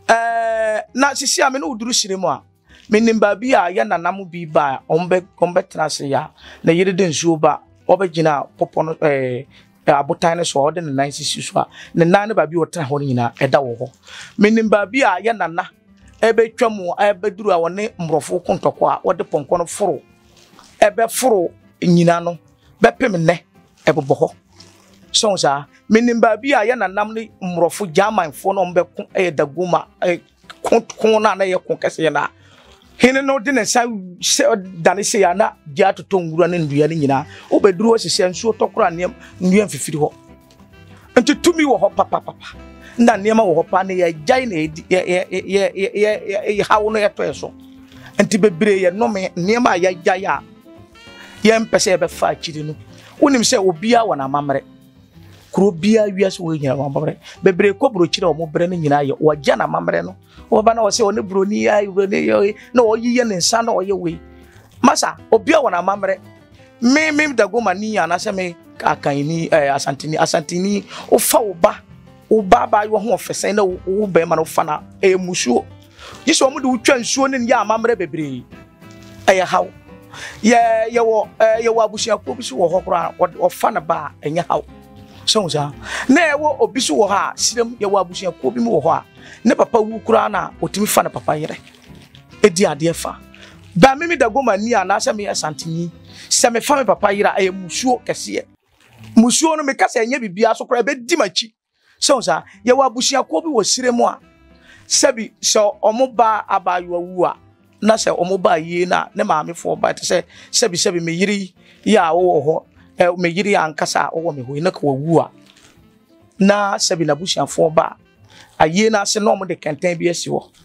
eh na sisi ame no uduru sire mu a menimba bi a ya nanam bi ba ombe ombe trase ya na yire de nsuo ba obegina popo no eh abotan ne so ode ne nan sisi so a ne nan ne ba bi wotra ho nyina eda wo ho menimba bi a ya nana ebe twamu ebe duru a wone mrofo kontoko a wode ponko no foro ebe foro nyina no bepem ne ebebo ho so sa menimba bi a ya nanam ne mrofo jamanfo no mbe ko e daguma e kon na na ye kon kese na hene no de ne sa dane se ya na gya toto ngura ne ndua ne nyina obeduru osese nsuo tokora ne ndua mfifiri ho nti tumi wo ho papa papa nda niema wo ho pa ne ya gyan ne ye ye ye ye hawo no ye to eso nti bebre ye no me niema ya gya ye mpese be fa akiri no wonim se obia wona mamre kuro bia wiase wo nyina mamre bebre ko bro kire o mo bre ne nyina ye wo gya na mamre no oba na wo se one broni ya broni yo na wo yiye ne nsa na wo ye we masa obia wona mamre me me dagoma ni ya na se me akaini eh asantini asantini o fa oba oba ba yo ho ofese na wo be ma no fa na e musuo yiso mo de utwa nsuo ne ya mamre bebre eh hawo ye ye wo ye wo abusia ko bi so wo hokora o fa na ba enya hawo so so na e wo obi so wo ha sirem ye wo abusia ko bi mu wo ho a ne papa wu kura na otimi fa na papa yere edi ade fa ba mimi dagoma ni ana se me asantini se me fa me papa yere aye musuo kese musuo no me kasa enya bibia so kura be di machi so so ye wo abusia ko bi wo sirem a sebi so omoba abayo wu a na se omoba yi na ne maame fo ba te se sebi sebi me yiri ya wo ho e me yiri ankasa wo me ho ina ka wu a na sebi na busia fo ba aye na se no mo de kantan bi asi wo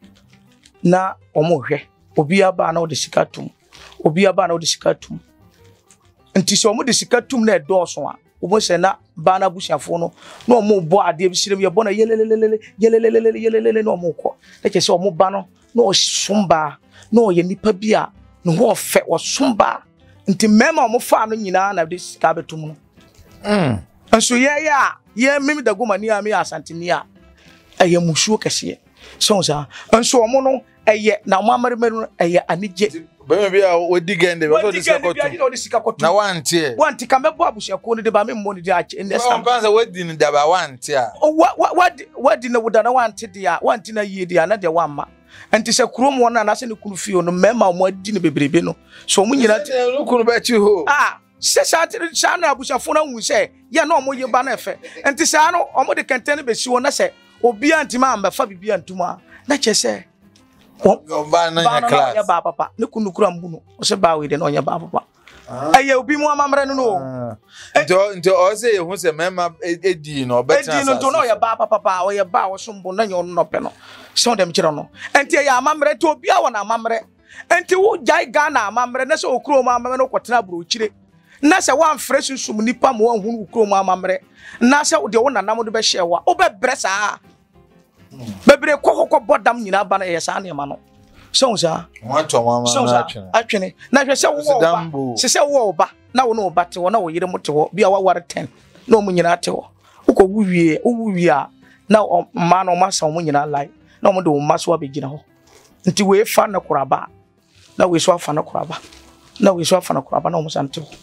na omo hwe obi aba na o de sikatum obi aba na o de sikatum nti so omo de sikatum na do so a omo se na ba na busia fo no na omo bo ade bi sirem ye bo na yelelelele yelelelele yelelele no omo ko na ke se omo ba no no somba no ye nipa bia no ho fe wo somba nti mema omo fa no nyina na de sika betum no mm anso ye ya ye mimi dagoma ni ami asantini a eye musuo kese so so anso omo no eye na mamare meru eye anije be me bia odi gende be so de sika kotu na wantie wanti ka mebo abusia ko ni de ba me mo ni de ache in this time kwanza wadi ni da ba wantie a wadi wadi na wuda na wantie dia wanti na yie dia na de wamma anti se krom wona na se ne kunu fio no mema mo adi ne bebrebe no so mo nyina kunu ba chi ho ah se sa sa na abusia fo na hu se ye na omo ye ba na efe anti sa no omo de kenten be si wona se obi antima amba fa bibia ntuma na che se o ba na nya class ya ba papa ne kunu kura mbuno o se ba we de na onya ba papa aye obi mu amamre no no nto nto o se ye hu se mema edi no betra edi no to no ya ba papa o ye ba wo sombo na nya no pe no so dem kire no enti ya amamre to obi a wona amamre enti wo jai Ghana amamre na se okuro mu amamre no kwotena bro chire na se wan fresh sum nipa mo wan hu okuro mu amamre na se de wo nanam do be hyewa wo be bresa bebre kokoko bodam nyina ba na ye sa ne ma no so so wa to mama na atwene atwene na hwe se wo ba se se wo ba na wo no ba te wo na wo yire mo te wo bia wa ware ten na mo nyina te wo uko wuwie wuwie a na ma no ma sa mo nyina lai na mo de wo ma so abegina ho nti we fa na kuraba na we so afa na kuraba na we so afa na kuraba na mo sante ho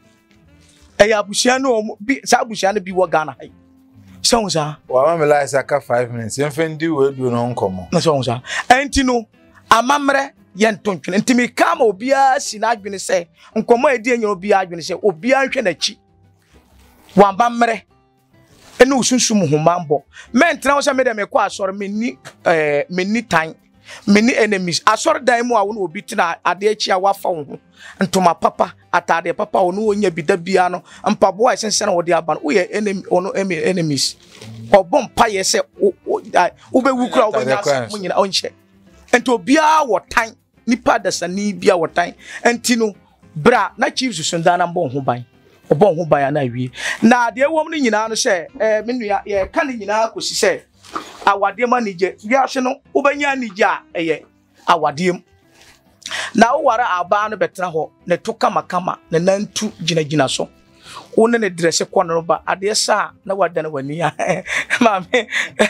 eya abusia no bi sa abusia no bi wo Ghana hai so so wa ma me lai saka five minutes enfendi we du no nkomo na so so enti no amamre yentontwene ntimi kama obia si na adwene se nkomo edi enya obia adwene se obia nhwe na chi wambamre ene usunsum humambo mentra wo se me de me kwa asore menni eh menni tan menni enemies asore dan mu a wo no obi tina ade achi a wafa wo ho ntoma papa atade papa wo no onya bida bia no mpabo a sense na wo de aba no wo ye enemy ono enemies obom pa ye se wo be wukura wo nya se mo nyina onhye ento bia wo tan nipa dasani bia wo tan enti no bra na chief susunda na mbon ho ban obon ho ban na wie na de wom no nyina no se eh menua ye ka ne nyina kosi se awade ma nije wiase no wobanya nije a eye awade na wo wara aba no betena ho ne to kama kama ne nantu gina gina so wona ne dresse kono ba ade sa na wada na wani ya maame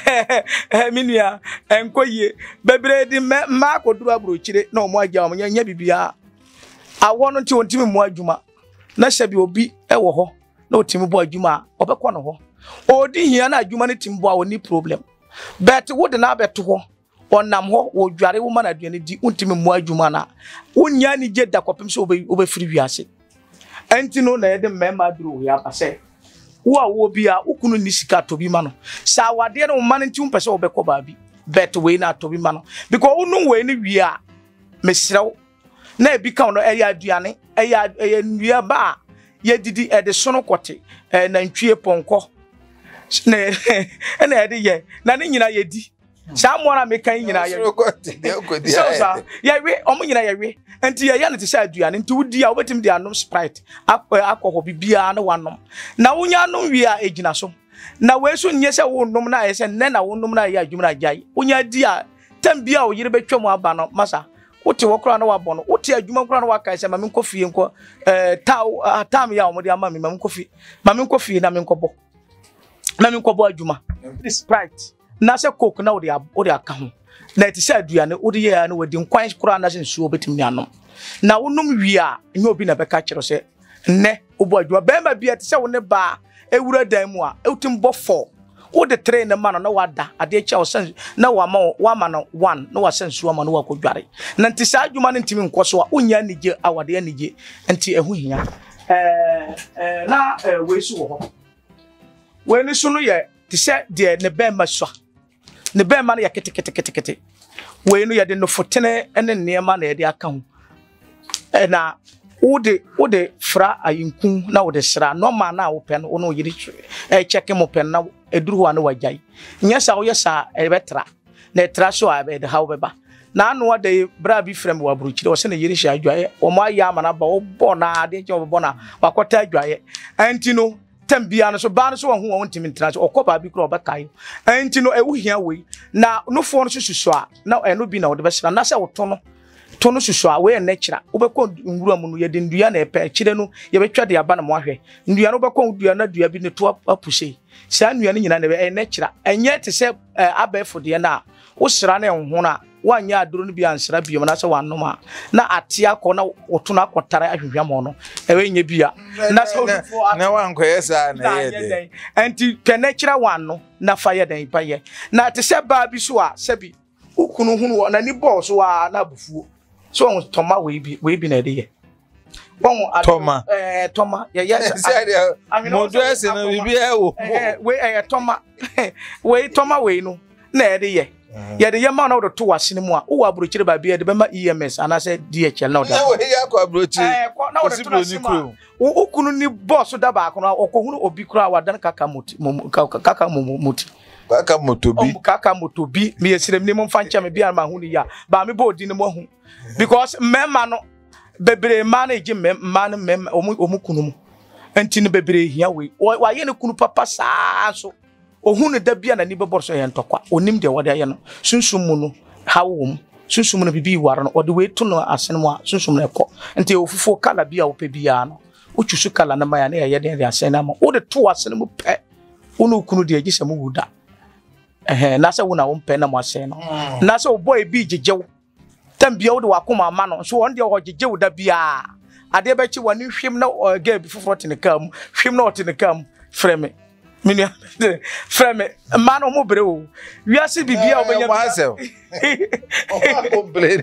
minua enkoye bebre di ma koduru abrochire na omo agya omo nya bibia awo no nti ontimi mu adwuma na hye obi ewo ho na otimi bo adwuma obekọ no ho odi hia na adwuma ne timbo a oni problem but wo de na beto ho onam ho wo dware wo mana aduane di ontimi mu adwuma na wonya ni je da kopem so obe firi wiase enti no na yede mema duru ya pase wo a wo bia ukunu ni sika to bi ma no sa wade no ma nti umpese obekọ ba bi bet we na to bi ma no because unu we ni wi a mesrew na ebi ka no eya aduane eya eya nua ba ye didi e de sono kote e na ntwie ponko na e na ede ye na ne nyina ye di sa mo na me kan nyina ye so sa ye we omo nyina ye we enti ye ya ne te sa aduane enti wudi a obetim de anom Sprite akọ bibia na wanom na wonya no wi a egina so na we so nye se wo nom na ye se ne na wo nom na ye adwuma agyae wonya di a tambia o yire betwam aba no masa wote wokra na wabọ no wote adwuma kra na waka se ma me nkofie nko eh ta tam ya omode ama me ma me nkofie ma me nkofie na me nkọbọ na me nkọbọ adwuma Sprite na se coke na wo de wo de aka ho na ti se aduane wo de ye na wo de nkwan kra na se nsuo betim ni anom na wonum wi a nya obi na beka kire se nne obo adwuma be ma bia ti se wo ne ba ewura dan mu a ewutim bo four wo de train na ma no na wada ade cha wo sen na wa ma wa ma no one na wa sen nsuo ma no wa kodware na nti sa adwuma no ntimi nkoso a onya nige awade nige nti ehu hia eh eh na we su wo ho we ni su no ye ti se de ne be ma so ne be ma no ya kete kete kete kete we no ye de no fotene ene ne ma na ye de aka ho eh na wode wode fra ayinku na wode sra no ma na wo pen wo no yiri eh check mo pen na eduru ho na wajai nya sa wo yesa e betra na tra so a be de ha wo beba na anu wade bra bi frem wa bruchire wo se na yiri hia adwaye wo ma ya ma na ba wo bo na de che wo bo na wakota adwaye anti no tambia no so ba no so wo ho wo ntimi ntra so okoba bi kro obekai anti no e wo hia we na no fo no sususo a na e no bi na wo de besra na se wo to no to no susu a we natural ubekọ nwura mu no ye de ndua na epe kire no ye betwa de aba na mo ahwe ndua no bekọ ndua na dua bi ne to apuse sa ndua no nyina na e natural enye te se abefo de na wo sra na enho na wanya aduro no bi ansra biom na se wanoma na ate akọ na oto na akotare ahwehwa mo no e we nya bia na se na wanko yesa na ye de anti pe natural one no na fa ye den pa ye na te se ba bi so a se bi ukunu hunu na ni boss wa na bufuo so on toma we bi we bi na de ye won toma eh toma ye yes mo dress na bibi e wo we eh toma we toma we no na de ye ye de ye ma na wo to wasene mu a wo abrochire ba bia de be ma E M S ana se D H L na wo da we ya ko abrochire eh na wo to wasene wo ukunu ni boss da ba kono okohunu obi kura wadan kaka moti kaka moti kaka motobi kaka motobi me yesirem ni mo fancha me bia ma hu ni ya ba me bo di ni mo hu because mema no bebre manage mema no mema omu kunu mu enti no bebre hia we wa ye ne kunu papa saa so ohu ne da bia na ni bebor so ye ntokwa onim de wode ye no sunsum mu no hawom sunsum no bibi ware no ode we to no asene mu a sunsum no ekọ enti ofufo kala bia wo pe bia no utwusu kala na maya na ye de de asene na ma wo de to asene mu pe onu kunu de agise mu wuda eh na se wo na wo pe na mo asene no na se wo boy bi jejew tambia wo de wakoma ma no so won de wo jejew da bia ade be chi wani hwem na ga bi foforo tene kam hwem na otene kam freme minu freme ma no mo breo wiase bibia wo benya bia o ma complain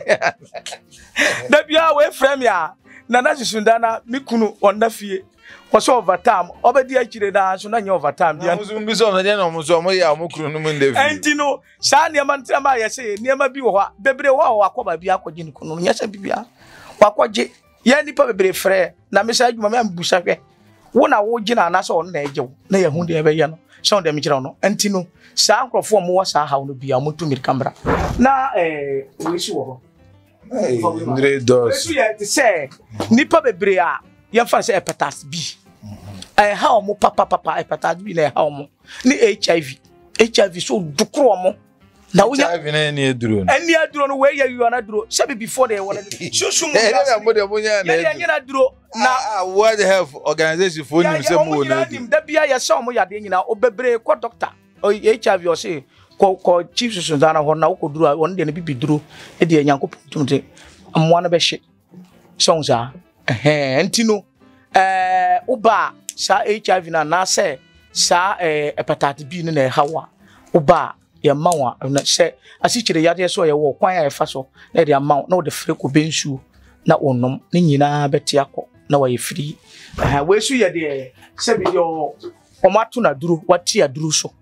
da bia we freme ya na na susunda na mikunu onna fie waso overtime obedi akire da so na nya overtime bia musu mbiso na de na musu mo ya mo kru no mu ndefi enti no sa ne ma ntia ma yese ne ma bi wo ha bebre wo akoba bia akogye ni kunu nya sa bibia wakogye ya nipa bebre frɛ na me sa adwuma me ambusa hwɛ wo na wo gina na so na eje wo na ye hu de ebe ye no so de me kire no enti no sa nkrofo mo wo sa ha no bia mo tumi kamera na eh wo isi wo ho hey ndre dos so ye te say nipa bebre a ye fa say hepatitis B eh ha o mo papa papa hepatitis B na ha o mo ni H I V H I V so dukro mo na wo ya bi na ni eduro no ani aduro no we ya yu na duro say before they won susu mu eh na mo de mo nya na ya nya duro na World Health Organization for nim say mo na dim da bia ya say mo ya de nyina obebre ko doctor H I V o say ko ko chief susu da na ho na ko duro won de na bibi duro e de nyankopon tumte amwa na be hye so sa eh ntino eh uba sa H I V na na say sa eh hepatitis B ne na hawa uba ya mawa na se asichire yade so ye wo kwan ya efa so na de amaw na wo de freko bensu na onom ne nyina beti akọ na wa ye free eh we su ye de se bi yo omatu na duru wati aduru so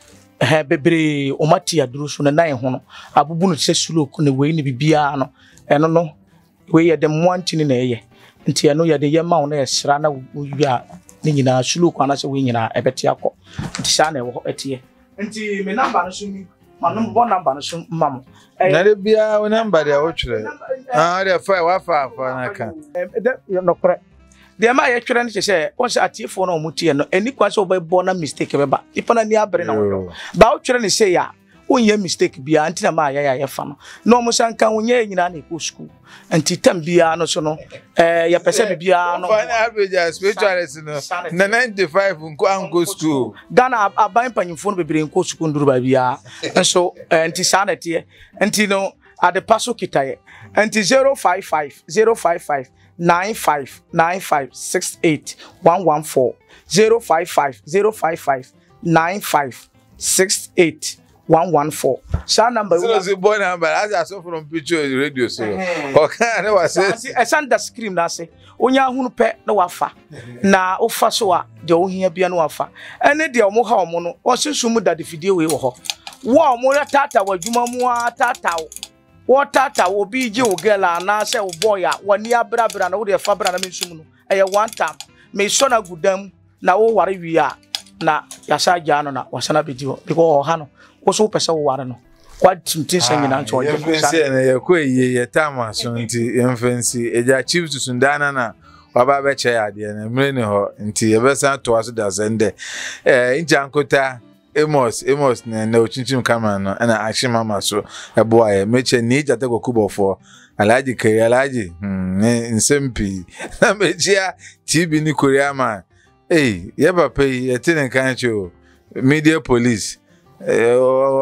eh bebre omati aduru so na nan ho no abubu no se sulo ko na we ni bibia no eno no we ye de mwanti na ye nti eno ye de ye maw na ye sra na wo wi ne nyina sulo ko na se we nyina ebeti akọ nti sa na wo etie nti me number no so mi ma number number no so mam na de bia wo number de wo twere ah de fa wa fa fa na ka de no kore de ma ye twere no se on se atiefo na omutie no eni kwa se obebo na mistake beba ipo na ni abere na wo ba wo twere ni se ya onye mistake bia anti na ma ya ya ye fa no no mo sanka onye nyina na ko school anti tam bia no so no eh ya pese bia no fa na average spiritualist no na ninety-five nko anko school Ghana aban panyimfo no bebre nko school nduru ba bia enso anti sanete anti no ade paso kitaye anti zero five five zero five five nine five nine five six eight one one four zero five five zero five five nine five six eight one one four. Sa number so the boy number as I saw from picture radio so okay na was say e sanda scream na say onya hunu pe na wafa na ofa so a de ohia bia na wafa ene de omo ha omo no osunsumu da de fidie we wo ho wo omo ya tata wadwuma mu a tata wo tata wo bi ji wo gela na say wo boy a wani abrabra na wo de fa bra na mensumu no eye one time me so na gudam na wo ware wi a na yasa gya no na wasana bedi ho because ha no wo so pese wo ware no kwa tintin san nyina nto ye fancy na ye ko ye ye tama so nti ye fancy eja chief susundana na waba be che ade na mre ne ho nti ye be san to aso da zende eh njankota emos emos na na ochinchim camera no na action mama so eboa ye meche ni jate kokubofo alaji kere alaji hmm nsempi na mechia tibi ni korea man eh ye papa ye tinen kancho media police eh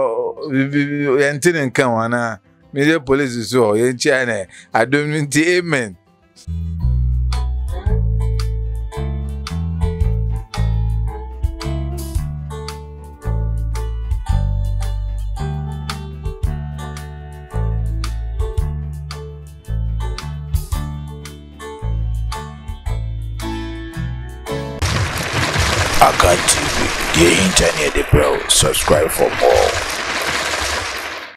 yentinen kan wana media police so ye china adomnti amen. Akan T V, the internet, bro. Subscribe for more.